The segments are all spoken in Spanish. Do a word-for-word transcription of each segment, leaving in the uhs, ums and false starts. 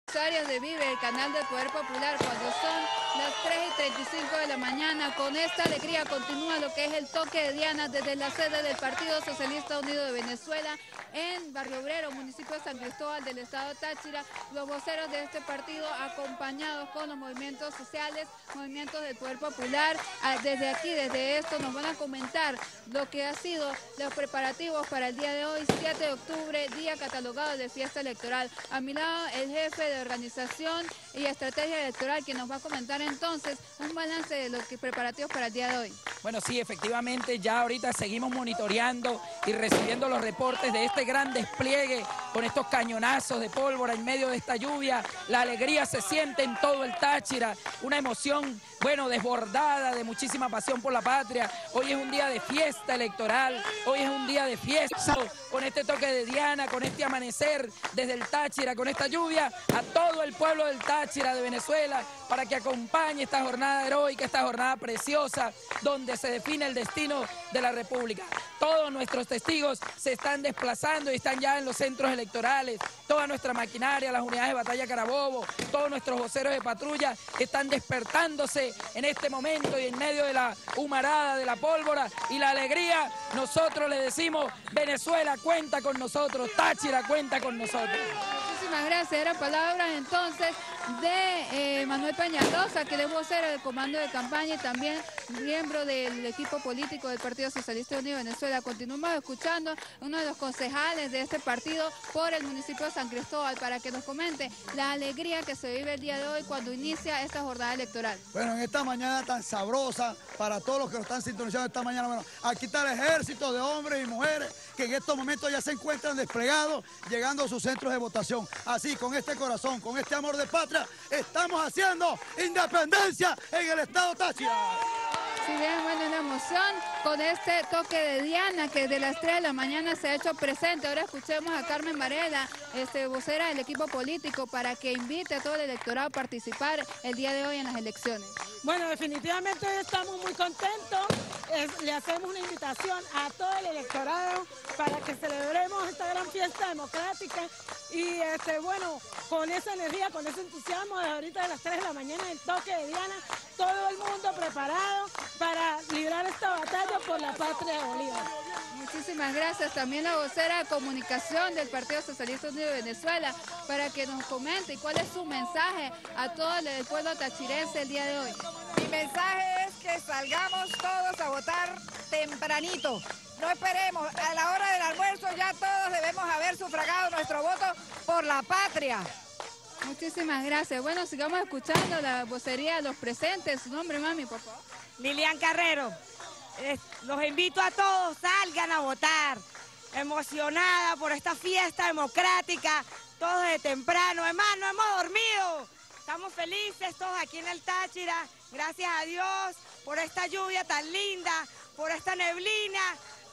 Usuarios de Vive, el canal del Poder Popular, cuando son las tres y treinta y cinco de la mañana. Con esta alegría continúa lo que es el toque de Diana desde la sede del Partido Socialista Unido de Venezuela en Barrio Obrero, municipio de San Cristóbal del estado Táchira. Los voceros de este partido acompañados con los movimientos sociales, movimientos del Poder Popular. Desde aquí, desde esto, nos van a comentar lo que ha sido los preparativos para el día de hoy, siete de octubre, día catalogado de fiesta electoral. A mi lado, el jefe de organización y estrategia electoral, que nos va a comentar entonces un balance de los preparativos para el día de hoy. Bueno, sí, efectivamente, ya ahorita seguimos monitoreando y recibiendo los reportes de este gran despliegue con estos cañonazos de pólvora en medio de esta lluvia. La alegría se siente en todo el Táchira, una emoción, bueno, desbordada de muchísima pasión por la patria. Hoy es un día de fiesta electoral, hoy es un día de fiesta con este toque de Diana, con este amanecer desde el Táchira, con esta lluvia, a todo el pueblo del Táchira de Venezuela, para que acompañe esta jornada heroica, esta jornada preciosa, donde se define el destino de la República. Todos nuestros testigos se están desplazando y están ya en los centros electorales. Toda nuestra maquinaria, las unidades de batalla Carabobo, todos nuestros voceros de patrulla están despertándose en este momento y en medio de la humarada, de la pólvora y la alegría. Nosotros le decimos, Venezuela cuenta con nosotros, Táchira cuenta con nosotros. Muchísimas gracias. Eran palabras entonces de eh, Manuel Peñalosa, que es vocero del comando de campaña y también miembro del equipo político del Partido Socialista Unido de Venezuela. Continuamos escuchando a uno de los concejales de este partido por el municipio de San Cristóbal para que nos comente la alegría que se vive el día de hoy cuando inicia esta jornada electoral. Bueno, en esta mañana tan sabrosa, para todos los que lo están sintonizando esta mañana, bueno, aquí está el ejército de hombres y mujeres que en estos momentos ya se encuentran desplegados, llegando a sus centros de votación. Así, con este corazón, con este amor de patria, estamos haciendo independencia en el estado Táchira. Si bien, bueno, una emoción con este toque de Diana que desde las tres de la mañana se ha hecho presente. Ahora escuchemos a Carmen Varela, este, vocera del equipo político, para que invite a todo el electorado a participar el día de hoy en las elecciones. Bueno, definitivamente estamos muy contentos. Es, le hacemos una invitación a todo el electorado para que celebremos esta gran fiesta democrática y este, bueno, con esa energía, con ese entusiasmo de ahorita de las tres de la mañana, el toque de Diana, todo el mundo preparado para librar esta batalla por la patria de Bolívar. Muchísimas gracias. También la vocera de comunicación del Partido Socialista Unido de Venezuela, para que nos comente cuál es su mensaje a todo el pueblo tachirense el día de hoy. Mi mensaje es que salgamos todos a votar tempranito. No esperemos, a la hora del almuerzo ya todos debemos haber sufragado nuestro voto por la patria. Muchísimas gracias. Bueno, sigamos escuchando la vocería de los presentes. Su nombre, mami, por favor. Lilian Carrero. Eh, los invito a todos, salgan a votar. Emocionada por esta fiesta democrática, todos de temprano. Además, no hemos dormido. Estamos felices todos aquí en el Táchira. Gracias a Dios por esta lluvia tan linda, por esta neblina.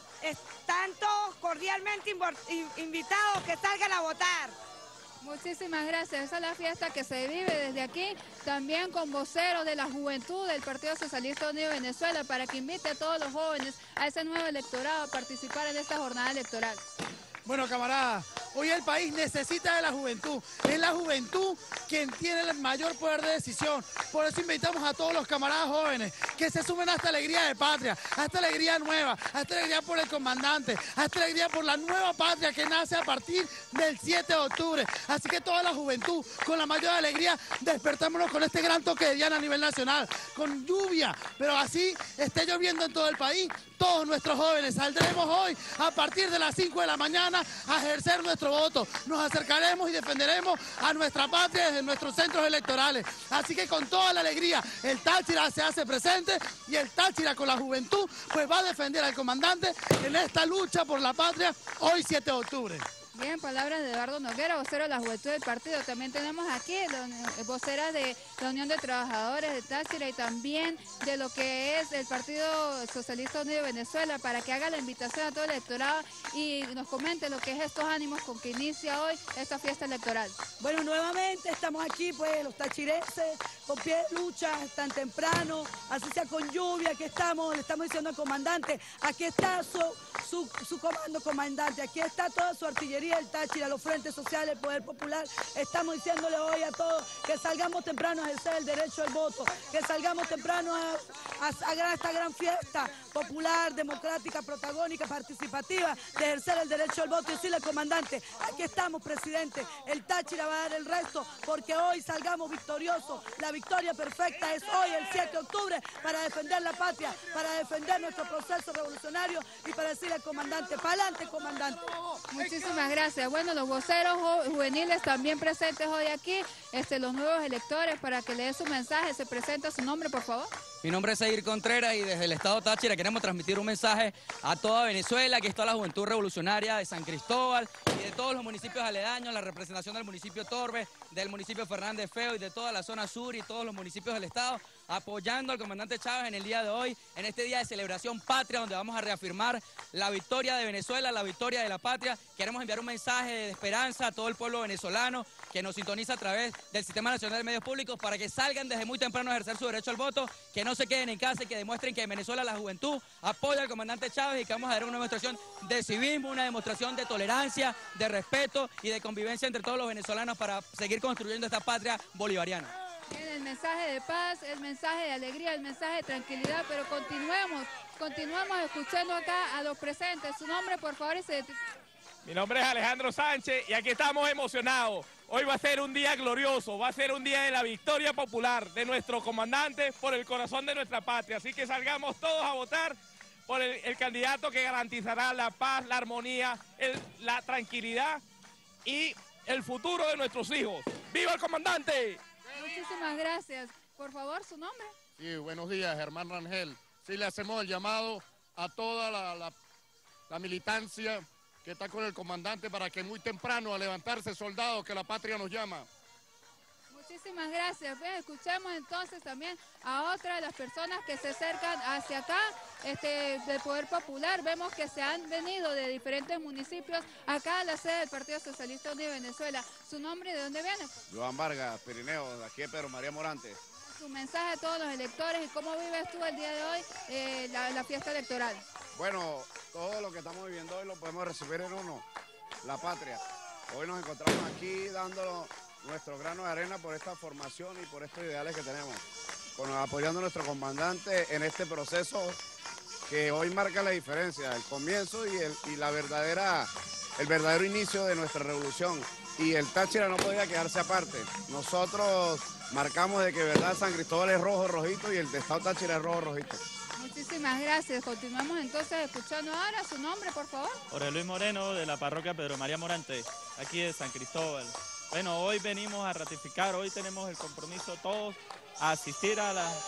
Están todos cordialmente invitados que salgan a votar. Muchísimas gracias. Esa es la fiesta que se vive desde aquí, también con voceros de la juventud del Partido Socialista Unido de Venezuela, para que invite a todos los jóvenes, a ese nuevo electorado, a participar en esta jornada electoral. Bueno, camaradas, hoy el país necesita de la juventud. Es la juventud quien tiene el mayor poder de decisión. Por eso invitamos a todos los camaradas jóvenes que se sumen a esta alegría de patria, a esta alegría nueva, a esta alegría por el comandante, a esta alegría por la nueva patria que nace a partir del siete de octubre. Así que toda la juventud, con la mayor alegría, despertémonos con este gran toque de Diana a nivel nacional, con lluvia, pero así esté lloviendo en todo el país. Todos nuestros jóvenes saldremos hoy a partir de las cinco de la mañana a ejercer nuestro voto. Nos acercaremos y defenderemos a nuestra patria desde nuestros centros electorales. Así que con toda la alegría, el Táchira se hace presente y el Táchira con la juventud pues va a defender al comandante en esta lucha por la patria hoy siete de octubre. Bien, palabras de Eduardo Noguera, vocero de la juventud del partido. También tenemos aquí la vocera de la Unión de Trabajadores de Táchira y también de lo que es el Partido Socialista Unido de Venezuela, para que haga la invitación a todo el electorado y nos comente lo que es estos ánimos con que inicia hoy esta fiesta electoral. Bueno, nuevamente estamos aquí, pues, los tachirenses, con pie de lucha tan temprano, así sea con lluvia, aquí estamos, le estamos diciendo al comandante, aquí está su, su, su comando, comandante, aquí está toda su artillería Alegría del Táchira, los frentes sociales, el Poder Popular, estamos diciéndole hoy a todos que salgamos temprano a ejercer el derecho al voto, que salgamos temprano a, a, a esta gran fiesta popular, democrática, protagónica, participativa, de ejercer el derecho al voto. Y decirle al comandante, aquí estamos, presidente, el Táchira va a dar el resto, porque hoy salgamos victoriosos. La victoria perfecta es hoy, el siete de octubre, para defender la patria, para defender nuestro proceso revolucionario y para decirle al comandante, para adelante, comandante. Muchísimas gracias. Bueno, los voceros ju- juveniles también presentes hoy aquí, este, los nuevos electores, para que le dé su mensaje. Se presenta su nombre, por favor. Mi nombre es Edir Contreras y desde el estado Táchira queremos transmitir un mensaje a toda Venezuela, que es toda la juventud revolucionaria de San Cristóbal y de todos los municipios aledaños, la representación del municipio Torbe, del municipio Fernández Feo y de toda la zona sur y todos los municipios del estado, apoyando al comandante Chávez en el día de hoy, en este día de celebración patria, donde vamos a reafirmar la victoria de Venezuela, la victoria de la patria. Queremos enviar un mensaje de esperanza a todo el pueblo venezolano que nos sintoniza a través del Sistema Nacional de Medios Públicos, para que salgan desde muy temprano a ejercer su derecho al voto, que no se queden en casa y que demuestren que en Venezuela la juventud apoya al comandante Chávez, y que vamos a dar una demostración de civismo, una demostración de tolerancia, de respeto y de convivencia entre todos los venezolanos para seguir construyendo esta patria bolivariana. Bien, el mensaje de paz, el mensaje de alegría, el mensaje de tranquilidad, pero continuemos, continuamos escuchando acá a los presentes. Su nombre, por favor, y se identifica. Mi nombre es Alejandro Sánchez y aquí estamos emocionados. Hoy va a ser un día glorioso, va a ser un día de la victoria popular de nuestro comandante por el corazón de nuestra patria. Así que salgamos todos a votar por el, el candidato que garantizará la paz, la armonía, el- la tranquilidad y el futuro de nuestros hijos. ¡Viva el comandante! Muchísimas gracias. Por favor, su nombre. Sí, buenos días, Germán Rangel. Sí, le hacemos el llamado a toda la, la- la militancia que está con el comandante para que muy temprano a levantarse soldados, que la patria nos llama. Muchísimas gracias. Bien, escuchemos entonces también a otra de las personas que se acercan hacia acá, este, del Poder Popular. Vemos que se han venido de diferentes municipios acá a la sede del Partido Socialista Unido de Venezuela. ¿Su nombre y de dónde viene? Joan Vargas, Pirineo, de aquí de Pedro María Morante. Su mensaje a todos los electores y cómo vives tú el día de hoy eh, la, la fiesta electoral. Bueno, todo lo que estamos viviendo hoy lo podemos recibir en uno, la patria. Hoy nos encontramos aquí dando nuestro grano de arena por esta formación y por estos ideales que tenemos, con, apoyando a nuestro comandante en este proceso que hoy marca la diferencia, el comienzo y, el, y la verdadera, el verdadero inicio de nuestra revolución. Y el Táchira no podía quedarse aparte. Nosotros marcamos de que verdad San Cristóbal es rojo, rojito y el de Estado Táchira es rojo, rojito. Muchísimas gracias. Continuamos entonces escuchando ahora su nombre, por favor. Jorge Luis Moreno, de la parroquia Pedro María Morante, aquí de San Cristóbal. Bueno, hoy venimos a ratificar, hoy tenemos el compromiso todos a asistir a la,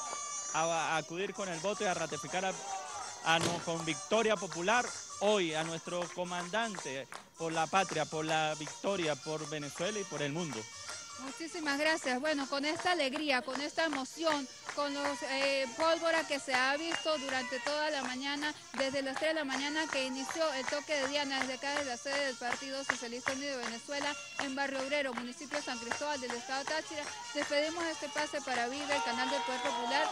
a, a acudir con el voto y a ratificar a, a no- con victoria popular hoy a nuestro comandante por la patria, por la victoria, por Venezuela y por el mundo. Muchísimas gracias. Bueno, con esta alegría, con esta emoción, con los eh, pólvora que se ha visto durante toda la mañana, desde las tres de la mañana que inició el toque de Diana, desde acá, desde la sede del Partido Socialista Unido de Venezuela, en Barrio Obrero, municipio de San Cristóbal del estado Táchira, despedimos este pase para Viva, el canal del Poder Popular.